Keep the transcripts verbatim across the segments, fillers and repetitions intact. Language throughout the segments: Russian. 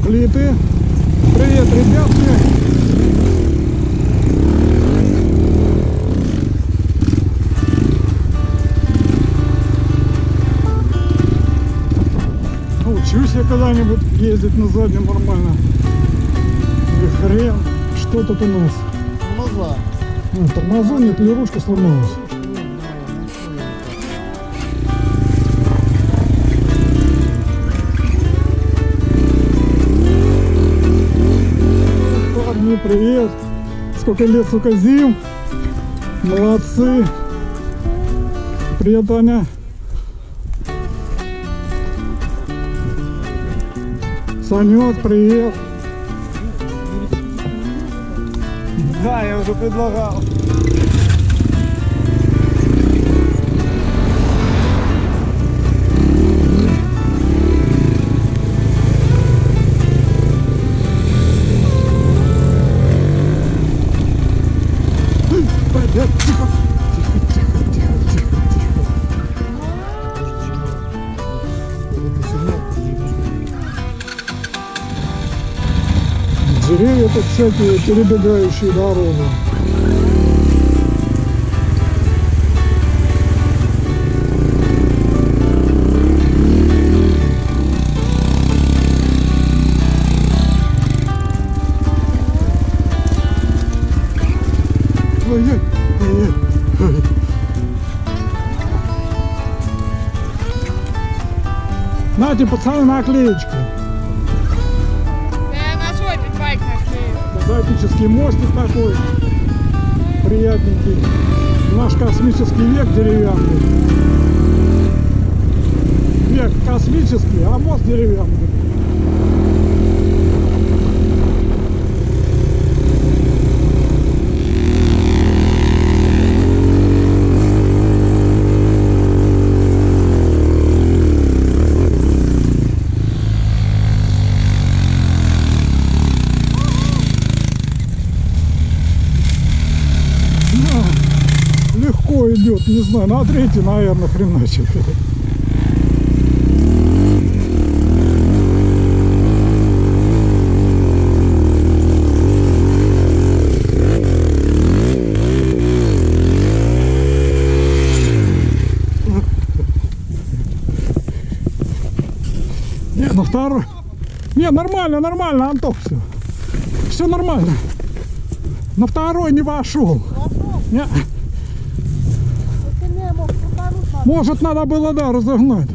плиты. Привет, ребятки! Научусь я когда-нибудь ездить на заднем нормально. И хрен. Что тут у нас? Тормоза. А, тормоза нет, или ручка сломалась? Парни, привет! Сколько лет, сколько зим! Молодцы! Привет, Аня! Санек, привет! Да, я уже предлагал. Тихо, тихо, тихо, тихо, тихо, тихо. Деревья тут всякие перебегающие дорогу. Ой-ой, ой-ой, ой. Нате, пацаны, наклеечку. Мозаический мостик такой приятненький. Наш космический век деревянный. Век космический, а мост деревянный. Легко идет, не знаю, на третий, наверное, хреначит. Не, ну второй. Не, нормально, нормально, Антох, все. Все нормально. На второй не вошел. Не. Может, надо было, да, разогнать.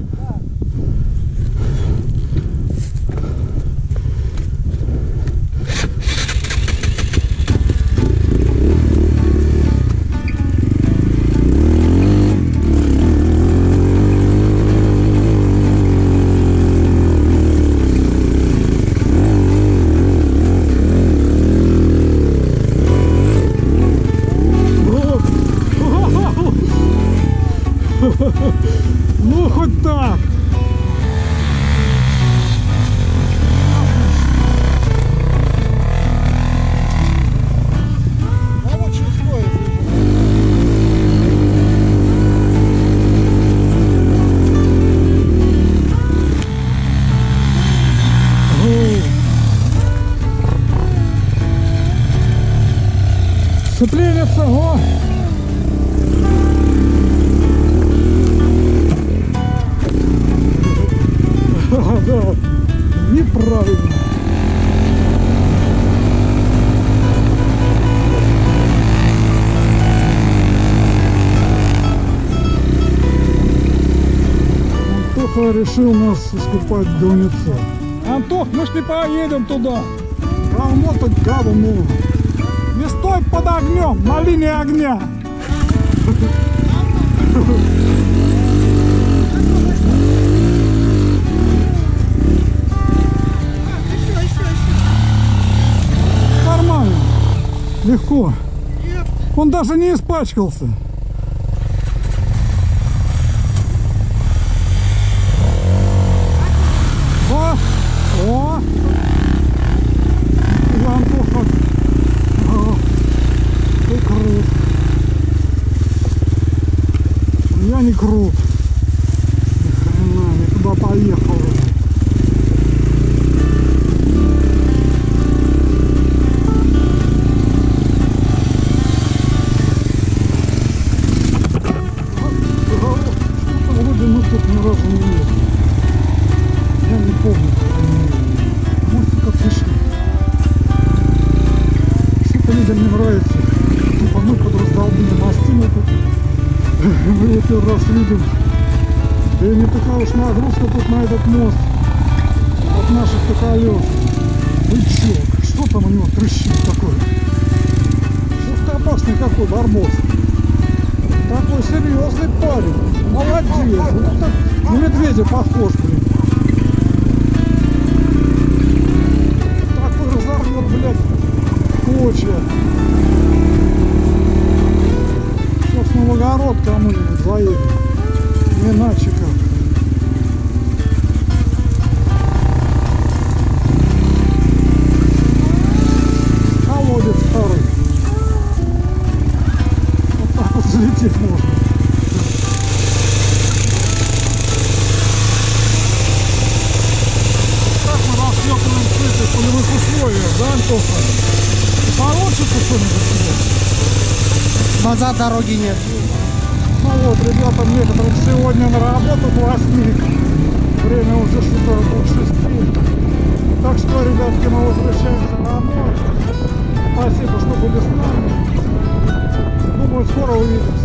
Ну, хоть так. А вот что стоит. Сцепленица, о! Да, неправильно. Антоха решил нас искупать в говнеце. Антох, мы ж не поедем туда. Говно так говно. Не стой под огнем, на линии огня. Нормально, легко. Он даже не испачкался. О, о. Антоха. О, ты крут. Я не крут. Ни хрена, не туда поехал. Мы его первый раз видим. И не такая уж нагрузка тут на этот мост от наших-то колес. Бычок. Что там у него трещит такое? Жесткопасный какой барбос. Такой серьезный парень. Молодец. Вот так на медведя похож, блин. Такой разорвет, блядь, клочья. Сейчас в Новогород кому-нибудь заедет. Не иначе как. Колодец старый. Вот так вот залететь можно. Так мы расчетываем с этих полевых условиях, да, Антоха? Получится что-нибудь себе? Назад дороги нет. Ну вот, ребятам некоторым сегодня на работу к восьми. Время уже что-то около шести. Так что, ребятки, мы возвращаемся домой. Спасибо, что были с нами. Думаю, скоро увидимся.